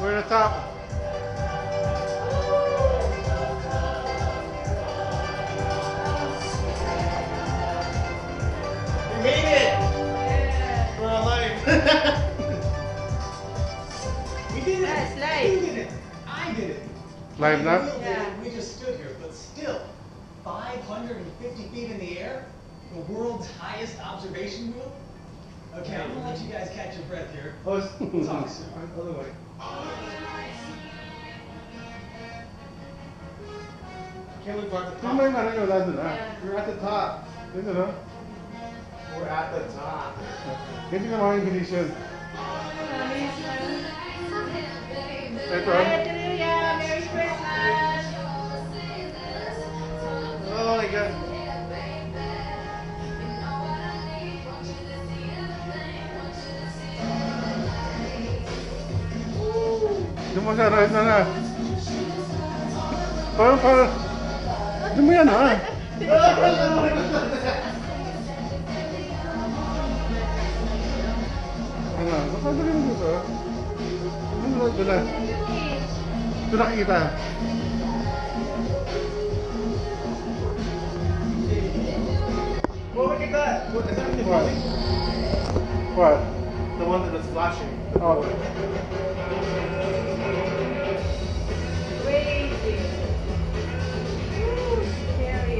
We're at the top. We made it! Yeah. We're alive. We did it! Yes, live. You did it! I did it! Live now? We did it. Yeah. We just stood here, but still, 550 feet in the air, the world's highest observation wheel. Okay, I'm gonna let you guys catch your breath here. Oh, We'll talk soon. Other way. Can't we go at the Tama top? yung ano yung lado na. Yeah. We're at the top. Dito no? We're at the top. Hindi ka mga Indonesian. Ito. Hallelujah! Merry Christmas! Oh my God. Doon mo siya, right na na. Parang. Doon mo yan ha. Ano? Kapag mo dito. Ano doon na? Doon nakikita. Well, look at that. What, is that the What? building? What? The one that was flashing. Oh. Crazy. Woo, scary.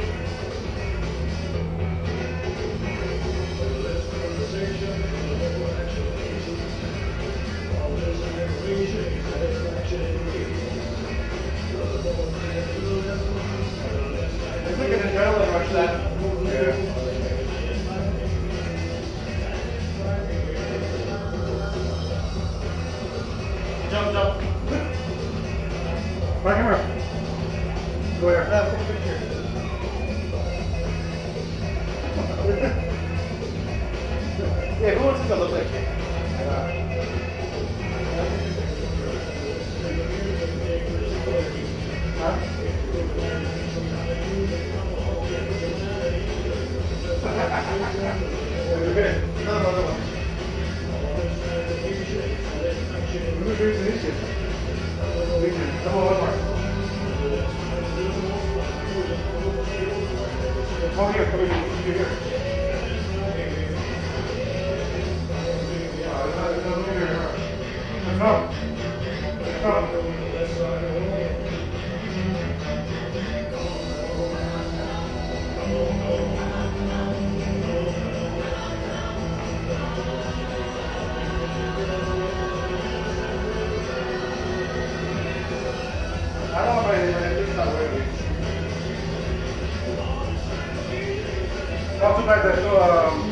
It's like an adrenaline rush that. Yeah. Jump, jump. Right here. Go here. Take a picture. Yeah, who wants to look like it? Another one. Who's Indonesian? Come on, one more. Come here, come here. I don't know if it's not working. Not too bad there's no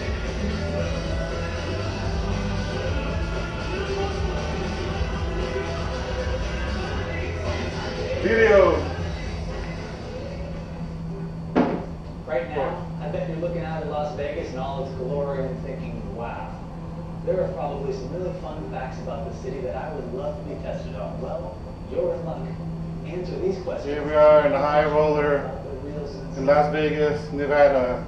video. Right now, I bet you're looking out at Las Vegas in all its glory and thinking, wow, there are probably some really fun facts about the city that I would love to be tested on. Well, you're in luck. Answer these questions. Here we are in the high roller About the real sense in Las Vegas, Nevada.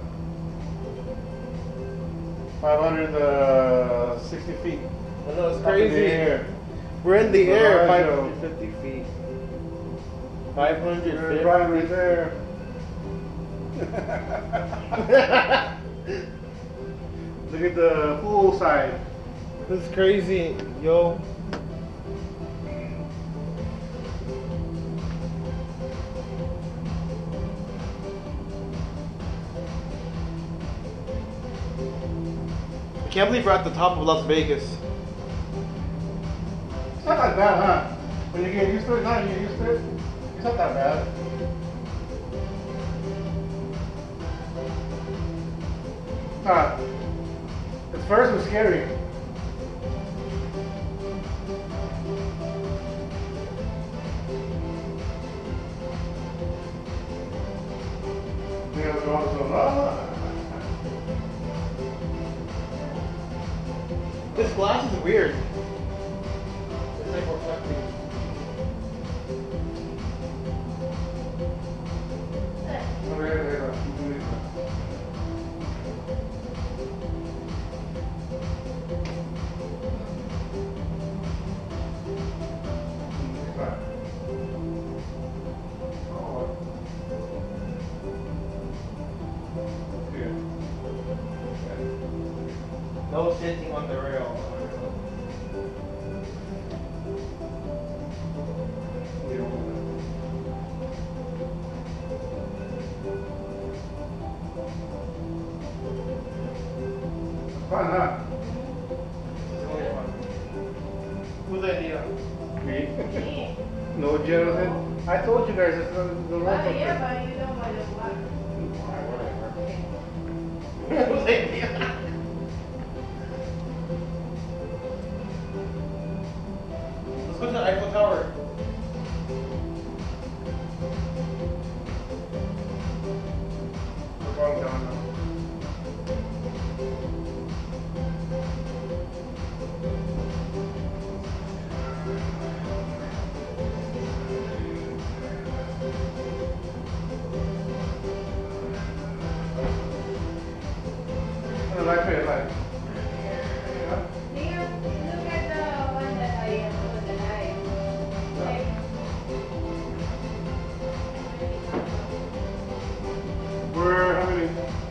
560 feet. I know, it's Up in the crazy. air. We're in the air, Mirage, 550 feet. There's 550. Brian right there. Look at the pool side. This is crazy, yo. I can't believe we're at the top of Las Vegas. It's not that bad, huh? When you get used to it, now you get used to it. It's not that bad. At first it was scary. Yeah, so This glass is weird. It's like reflecting. sitting on the rail. Fun, huh? It's really fun. Whose idea? Me? Me. No, Jonathan. I told you guys it's the roller Well, coaster. yeah, but you don't want to walk. Whose idea? Let's go to the Eiffel Tower. We're going down now. Life is life. Here, look at the one that I am on the night. Like, We're how many?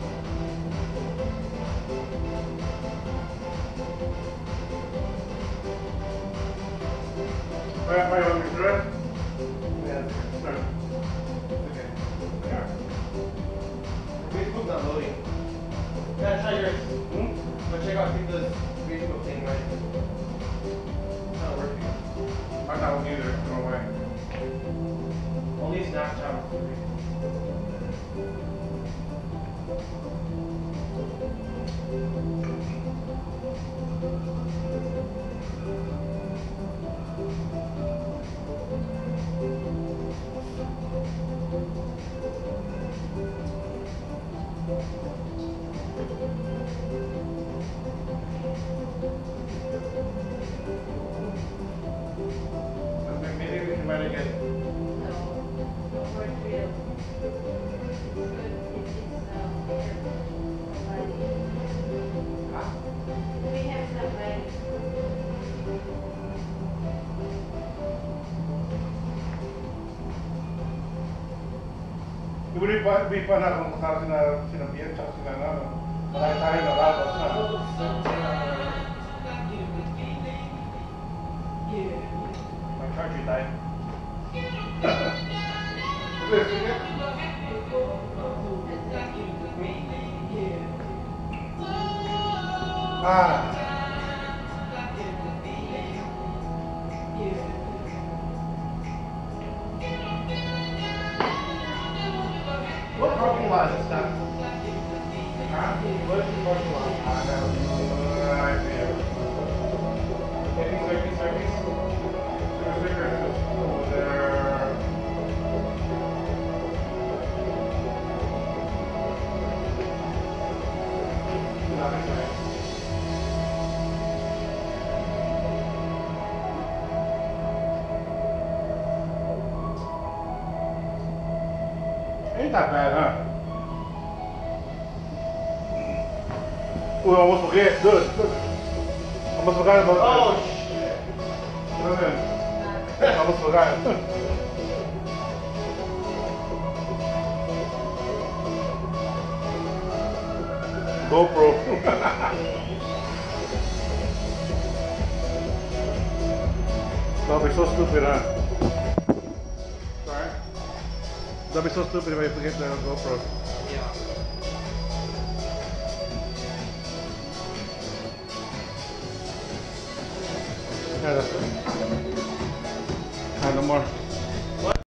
Why you want me to do it? Yeah. Start. Okay. Yeah. Facebook's not loading. That's how yours. Hmm? But check out this Facebook thing, right? It's not working. I'm not either. No way. Only Snapchat. Maybe we can manage it. no, no more thrill. Good, we have some money. It would be fun kung kasama sina Bian tsaka sila na. Marami tayo na labas na. My charger died. Ah. What parking lot is that? Huh? What is the parking lot? I see it. Service. Over there. Nothing there. Ain't that bad, huh? Oh, I almost forget. Good. Almost forgot about Oh, that. shit. Listen, I almost forgot. GoPro. That'll be so stupid, huh? Sorry? That'll be so stupid if I forget the GoPro. Yeah. Yeah, that's it. No more.